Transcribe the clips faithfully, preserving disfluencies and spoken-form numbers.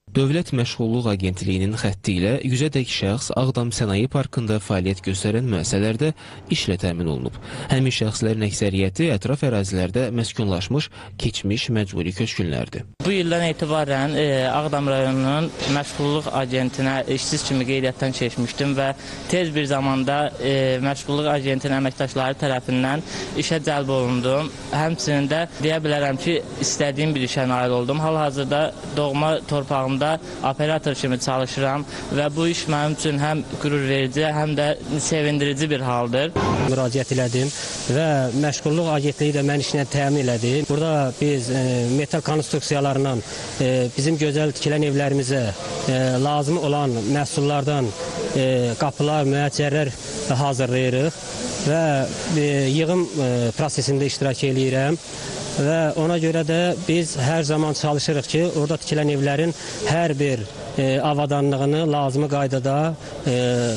Dövlət Məşğulluq Agentliyinin xətti ilə yüzədək şəxs Ağdam Sənaye Parkında fəaliyyət göstərən müəssisələrdə işlə təmin olunub. Həmin şəxslərin əksəriyyəti ətraf ərazilərdə məskunlaşmış, keçmiş məcburi köçkünlərdir. Bu ildən etibarən e, Ağdam rayonunun Məşğulluq Agentinə işsiz kimi qeydiyyatdan keçmişdim və tez bir zamanda e, Məşğulluq Agentinin əməkdaşları tərəfindən işə cəlb olundum. Həmçinin də deyə bilərəm ki, istədiyim bir işə nail oldum. Hal-hazırda doğma torpağımda operator kimi çalışıram və bu iş mənim üçün həm qürur verici, həm də sevindirici bir haldır. Müraciət elədim və Məşğulluq Agentliyi də mən işlə təmin elədi. Burada biz e, metal konstruksiyalarından e, bizim gözəl tikilən evlərimizə e, lazım olan məhsullardan e, qapılar, müəccərlər hazırlayırıq və e, yığım e, prosesində iştirak eləyirəm. Və ona görə də biz hər zaman çalışırıq ki, orada tikilən evlərin hər bir e, avadanlığını lazımi qaydada e,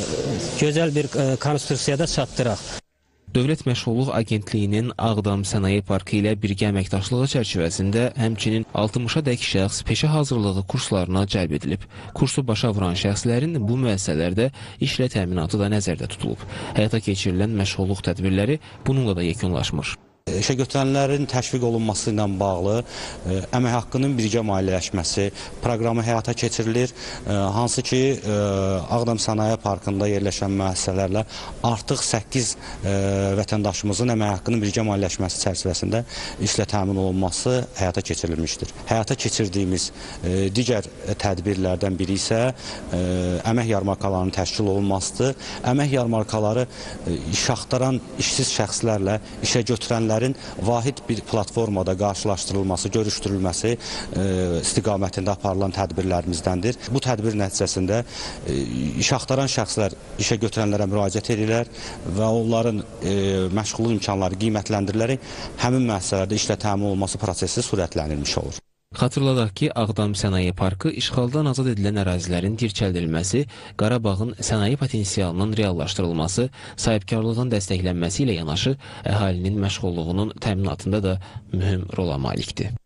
gözəl bir e, konstruksiyada çatdıraq. Dövlət Məşğulluq Agentliyinin Ağdam Sənaye Parkı ilə birgə əməkdaşlığı çərçivəsində həmçinin altmışa dək şəxs peşə hazırlığı kurslarına cəlb edilib. Kursu başa vuran şəxslərin bu müəssisələrdə işlə təminatı da nəzərdə tutulub. Həyata keçirilən məşğulluq tədbirləri bununla da yekunlaşmır. İşə götürənlərin təşviq olunması ilə bağlı ə, əmək haqqının birgə maliyyələşməsi proqramı həyata keçirilir. Ə, hansı ki, ə, Ağdam Sənaye Parkında yerləşən müəssisələrlə artıq səkkiz ə, vətəndaşımızın əmək haqqının birgə maliyyələşməsi çərçivəsində işlə təmin olunması həyata keçirilmişdir. Həyata keçirdiyimiz ə, digər tədbirlərdən biri isə ə, əmək yarmarkalarının təşkil olunmasıdır. Əmək yarmarkaları ə, iş axtaran işsiz şəxslərlə işə götürənlər vahid bir platformada qarşılaşdırılması, görüşdürülməsi e, istiqamətində aparılan tədbirlərimizdəndir. Bu tədbir nəticəsində e, iş axtaran şəxslər işə götürənlərə müraciət edirlər və onların e, məşğulluq imkanları qiymətləndirilərək həmin müəssisələrdə işlə təmin olunması prosesi sürətlənilmiş olur. Xatırladaq ki, Ağdam Sənaye Parkı işğaldan azad edilən ərazilərin dirçəldilməsi, Qarabağın sənaye potensialının reallaşdırılması, sahibkarlığın dəstəklənməsi ilə yanaşı əhalinin məşğulluğunun təminatında da mühüm rola malikdir.